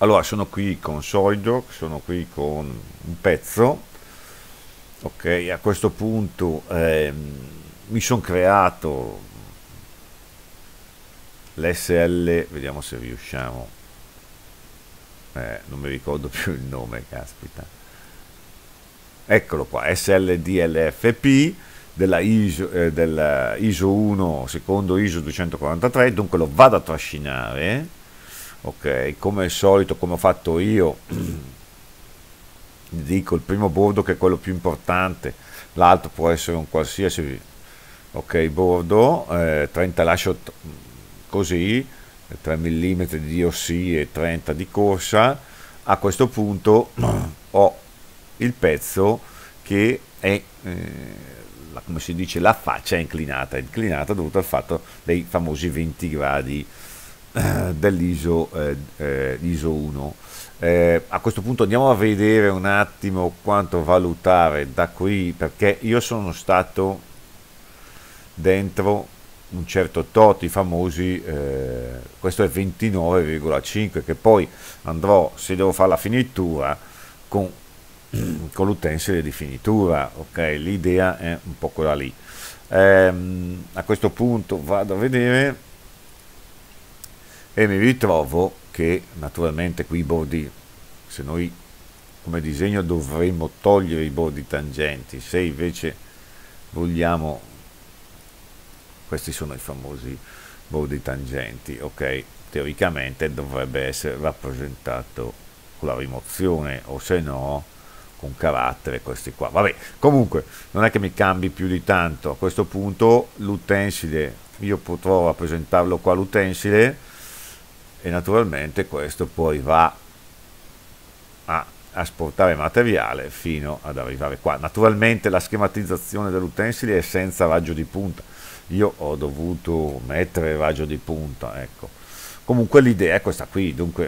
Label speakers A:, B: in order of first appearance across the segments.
A: Allora, sono qui con Solidor, sono qui con un pezzo, ok, a questo punto mi sono creato l'SL, vediamo se riusciamo, non mi ricordo più il nome, caspita, eccolo qua, SLDLFP della ISO 1, secondo ISO 243, dunque lo vado a trascinare, ok, come al solito, come ho fatto io, dico il primo bordo che è quello più importante, l'altro può essere un qualsiasi, ok, bordo, 30 lascio così, 3 mm di DOC e 30 di corsa. A questo punto ho il pezzo che è, come si dice, la faccia è inclinata dovuto al fatto dei famosi 20 gradi dell'ISO ISO 1. A questo punto andiamo a vedere un attimo quanto valutare da qui, perché io sono stato dentro un certo tot, i famosi, questo è 29,5, che poi andrò, se devo fare la finitura, con, con l'utensile di finitura, ok? L'idea è un po' quella lì. A questo punto vado a vedere e mi ritrovo che naturalmente qui i bordi, se noi come disegno dovremmo togliere i bordi tangenti, se invece vogliamo, questi sono i famosi bordi tangenti, ok, teoricamente dovrebbe essere rappresentato con la rimozione o se no con carattere questi qua, vabbè, comunque non è che mi cambi più di tanto. A questo punto l'utensile, io potrò rappresentarlo qua l'utensile, e naturalmente questo poi va a asportare materiale fino ad arrivare qua. Naturalmente la schematizzazione dell'utensile è senza raggio di punta, io ho dovuto mettere il raggio di punta, ecco. Comunque l'idea è questa qui, dunque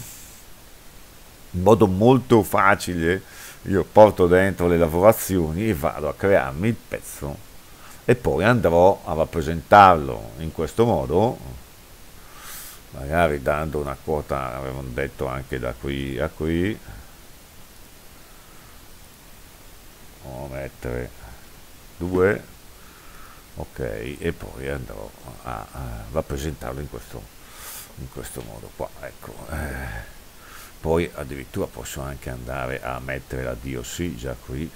A: in modo molto facile io porto dentro le lavorazioni e vado a crearmi il pezzo e poi andrò a rappresentarlo in questo modo, magari dando una quota, avevamo detto anche da qui a qui, o mettere 2, ok, e poi andrò a rappresentarlo in questo modo qua, ecco. Poi addirittura posso anche andare a mettere la DOC già qui,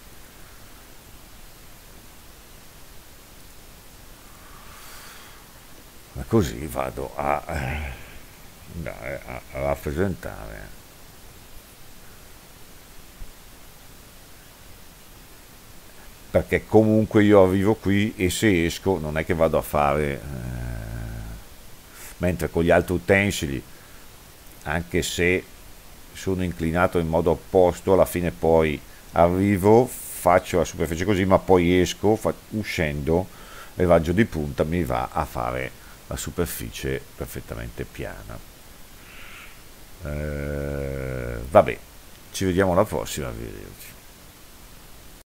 A: e così vado a rappresentare. Perché comunque io arrivo qui e se esco non è che vado a fare, mentre con gli altri utensili, anche se sono inclinato in modo opposto, alla fine poi arrivo, faccio la superficie così, ma poi esco, uscendo il raggio di punta mi va a fare la superficie perfettamente piana. Vabbè, ci vediamo alla prossima, arrivederci.